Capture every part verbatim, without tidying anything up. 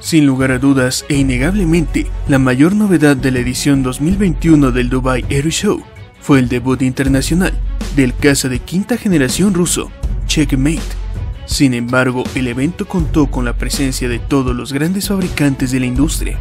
Sin lugar a dudas e innegablemente, la mayor novedad de la edición dos mil veintiuno del Dubai Air Show fue el debut internacional del caza de quinta generación ruso, Checkmate. Sin embargo, el evento contó con la presencia de todos los grandes fabricantes de la industria.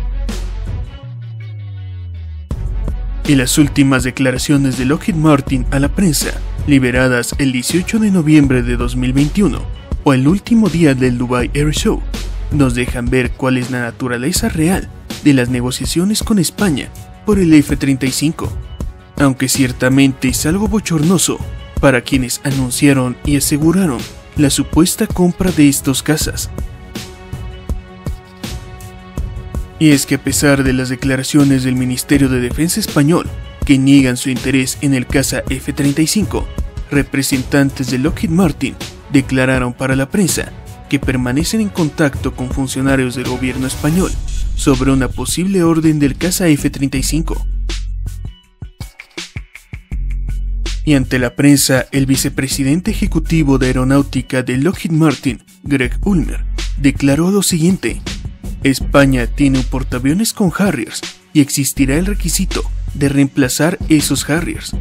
Y las últimas declaraciones de Lockheed Martin a la prensa, liberadas el dieciocho de noviembre de dos mil veintiuno, o el último día del Dubai Air Show, nos dejan ver cuál es la naturaleza real de las negociaciones con España por el F treinta y cinco, aunque ciertamente es algo bochornoso para quienes anunciaron y aseguraron la supuesta compra de estos cazas. Y es que a pesar de las declaraciones del Ministerio de Defensa español, que niegan su interés en el caza F treinta y cinco, representantes de Lockheed Martin declararon para la prensa que permanecen en contacto con funcionarios del gobierno español sobre una posible orden del caza F treinta y cinco. Y ante la prensa, el vicepresidente ejecutivo de aeronáutica de Lockheed Martin, Greg Ulmer, declaró lo siguiente: España tiene un portaaviones con Harriers y existirá el requisito de reemplazar esos Harriers,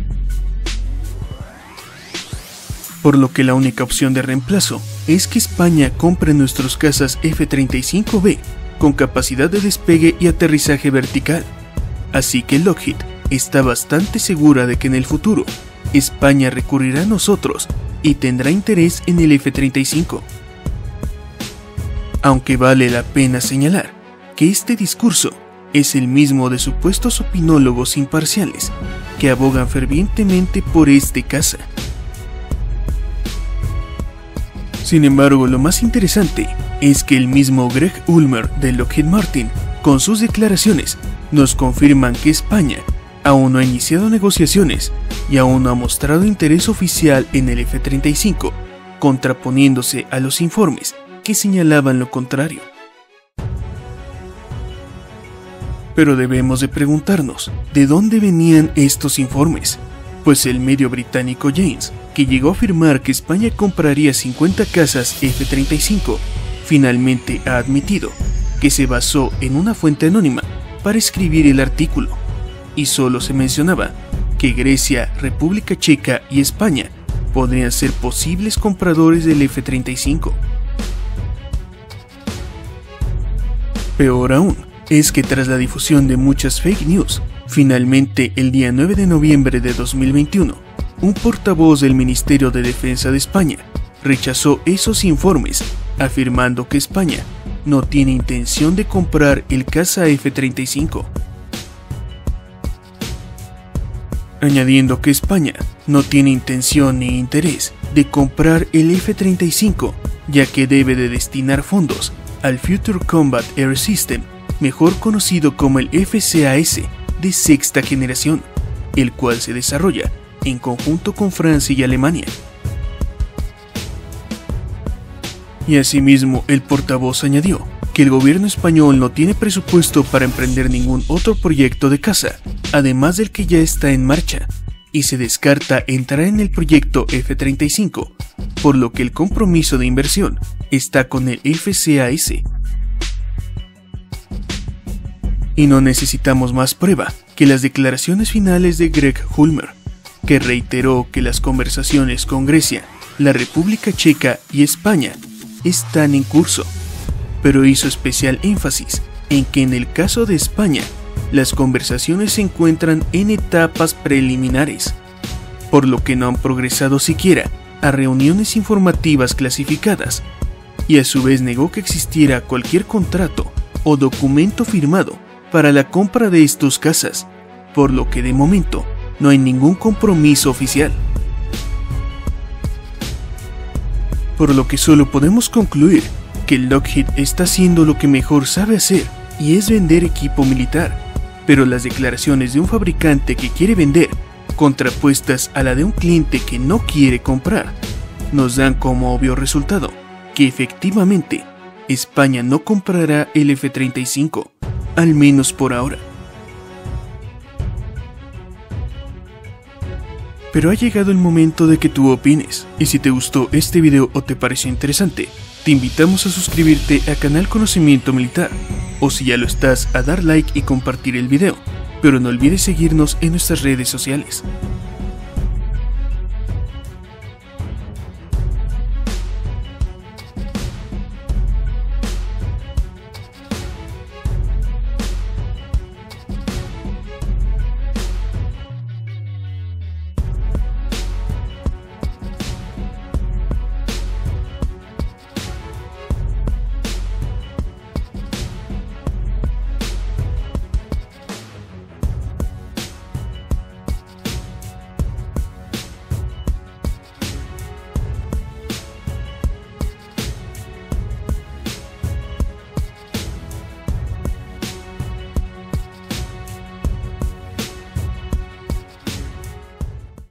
por lo que la única opción de reemplazo es que España compre nuestros cazas F treinta y cinco B con capacidad de despegue y aterrizaje vertical. Así que Lockheed está bastante segura de que en el futuro España recurrirá a nosotros y tendrá interés en el F treinta y cinco. Aunque vale la pena señalar que este discurso es el mismo de supuestos opinólogos imparciales que abogan fervientemente por este caza. Sin embargo, lo más interesante es que el mismo Greg Ulmer de Lockheed Martin, con sus declaraciones, nos confirman que España aún no ha iniciado negociaciones y aún no ha mostrado interés oficial en el F treinta y cinco, contraponiéndose a los informes que señalaban lo contrario. Pero debemos de preguntarnos, ¿de dónde venían estos informes? Pues el medio británico Janes, que llegó a afirmar que España compraría cincuenta cazas F treinta y cinco, finalmente ha admitido que se basó en una fuente anónima para escribir el artículo, y solo se mencionaba que Grecia, República Checa y España podrían ser posibles compradores del F treinta y cinco. Peor aún, es que tras la difusión de muchas fake news, finalmente el día nueve de noviembre de dos mil veintiuno, un portavoz del Ministerio de Defensa de España rechazó esos informes, afirmando que España no tiene intención de comprar el caza F treinta y cinco. Añadiendo que España no tiene intención ni interés de comprar el F treinta y cinco, ya que debe de destinar fondos al Future Combat Air System, mejor conocido como el F C A S de sexta generación, el cual se desarrolla en conjunto con Francia y Alemania. Y asimismo, el portavoz añadió que el gobierno español no tiene presupuesto para emprender ningún otro proyecto de caza, además del que ya está en marcha, y se descarta entrar en el proyecto F treinta y cinco, por lo que el compromiso de inversión está con el F C A S. Y no necesitamos más prueba que las declaraciones finales de Greg Ulmer, que reiteró que las conversaciones con Grecia, la República Checa y España están en curso, pero hizo especial énfasis en que en el caso de España, las conversaciones se encuentran en etapas preliminares, por lo que no han progresado siquiera a reuniones informativas clasificadas, y a su vez negó que existiera cualquier contrato o documento firmado para la compra de estos cazas, por lo que de momento no hay ningún compromiso oficial. Por lo que solo podemos concluir que Lockheed está haciendo lo que mejor sabe hacer, y es vender equipo militar, pero las declaraciones de un fabricante que quiere vender, contrapuestas a la de un cliente que no quiere comprar, nos dan como obvio resultado que efectivamente España no comprará el F treinta y cinco, al menos por ahora. Pero ha llegado el momento de que tú opines, y si te gustó este video o te pareció interesante, Te invitamos a suscribirte a Canal Conocimiento Militar, o si ya lo estás, a dar like y compartir el video, pero no olvides seguirnos en nuestras redes sociales.